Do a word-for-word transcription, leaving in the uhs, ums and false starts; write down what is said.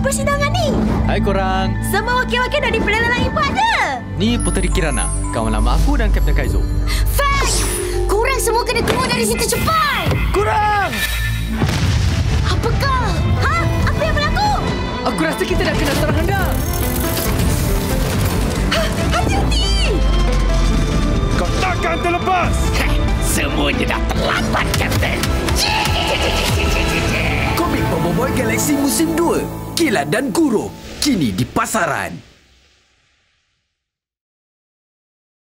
persidangan ni? Hai korang. Semua wakil-wakil dari perdana lain pun ada. Ni Puteri Kirana, kawan lama aku dan Kapten Kaizo. Fax! Korang semua kena keluar dari situ cepat! Korang! Apakah? Ha? Apa yang berlaku? Aku rasa kita dah kena serang hendak. Ha, hati-hati! Kau takkan terlepas! Semuanya dah terlambat, Kapten. Komik Boboiboy Galaxy Musim dua, Kilat dan Kuro, kini di pasaran.